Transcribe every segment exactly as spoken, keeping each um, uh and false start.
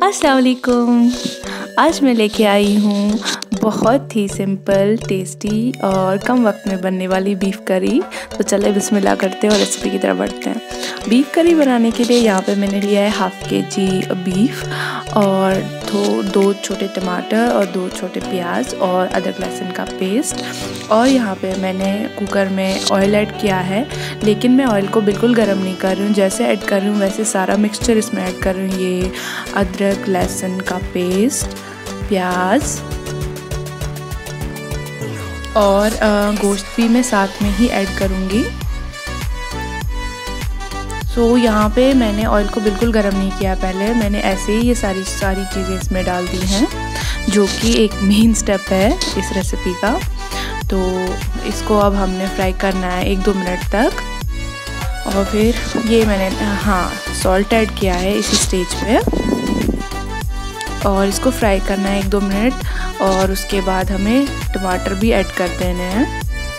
अस्सलाम वालेकुम। आज मैं लेके आई हूँ बहुत ही सिंपल, टेस्टी और कम वक्त में बनने वाली बीफ करी। तो चले बिस्मिल्लाह करते हैं और रेसिपी की तरफ बढ़ते हैं। बीफ करी बनाने के लिए यहाँ पे मैंने लिया है हाफ़ के जी बीफ और दो दो छोटे टमाटर और दो छोटे प्याज और अदरक लहसुन का पेस्ट। और यहाँ पे मैंने कुकर में ऑयल ऐड किया है, लेकिन मैं ऑयल को बिल्कुल गर्म नहीं कर रही हूँ। जैसे ऐड कर रही हूँ वैसे सारा मिक्सचर इसमें ऐड कर रही हूँ। ये अदरक लहसुन का पेस्ट, प्याज और गोश्त भी मैं साथ में ही ऐड करूँगी। सो so, यहाँ पे मैंने ऑयल को बिल्कुल गर्म नहीं किया, पहले मैंने ऐसे ही ये सारी सारी चीज़ें इसमें डाल दी हैं, जो कि एक मेन स्टेप है इस रेसिपी का। तो इसको अब हमने फ्राई करना है एक दो मिनट तक। और फिर ये मैंने हाँ सॉल्ट ऐड किया है इसी स्टेज पे और इसको फ्राई करना है एक दो मिनट। और उसके बाद हमें टमाटर भी ऐड कर देने हैं।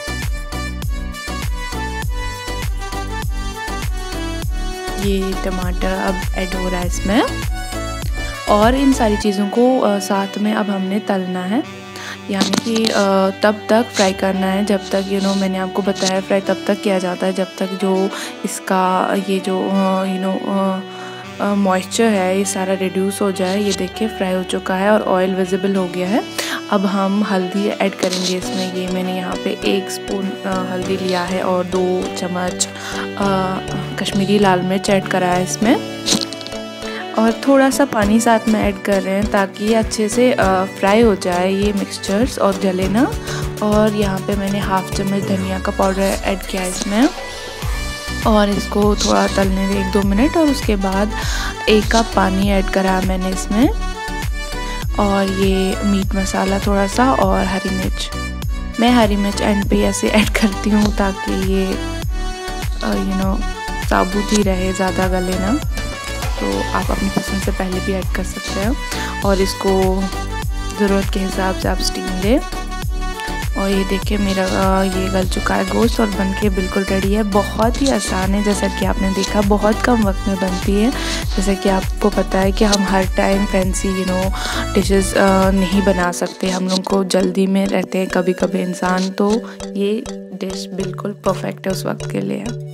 ये टमाटर अब ऐड हो रहा है इसमें और इन सारी चीज़ों को साथ में अब हमने तलना है, यानी कि तब तक फ्राई करना है जब तक यू नो मैंने आपको बताया फ्राई तब तक किया जाता है जब तक जो इसका ये जो यू नो मॉइस्चर है ये सारा रिड्यूस हो जाए। ये देखिए फ्राई हो चुका है और ऑयल विजिबल हो गया है। अब हम हल्दी ऐड करेंगे इसमें। ये मैंने यहाँ पे एक स्पून हल्दी लिया है और दो चम्मच कश्मीरी लाल मिर्च ऐड करा है इसमें। और थोड़ा सा पानी साथ में ऐड कर रहे हैं ताकि अच्छे से फ्राई हो जाए ये मिक्सचर्स और जले ना। और यहाँ पे मैंने हाफ चम्मच धनिया का पाउडर ऐड किया है इसमें और इसको थोड़ा तलने दें एक दो मिनट। और उसके बाद एक कप पानी ऐड करा मैंने इसमें और ये मीट मसाला थोड़ा सा और हरी मिर्च। मैं हरी मिर्च एंड पे ऐसे ऐड करती हूँ ताकि ये यू नो साबुत ही रहे, ज़्यादा गले ना। तो आप अपनी पसंद से पहले भी ऐड कर सकते हो। और इसको ज़रूरत के हिसाब से आप स्टीम दें। और ये देखिए मेरा ये गल चुका है गोश्त और बनके बिल्कुल रेडी है। बहुत ही आसान है, जैसा कि आपने देखा बहुत कम वक्त में बनती है। जैसा कि आपको पता है कि हम हर time fancy you know dishes नहीं बना सकते, हम लोग को जल्दी में रहते हैं कभी कभी इंसान, तो ये डिश बिल्कुल परफेक्ट है उस वक्त के लिए।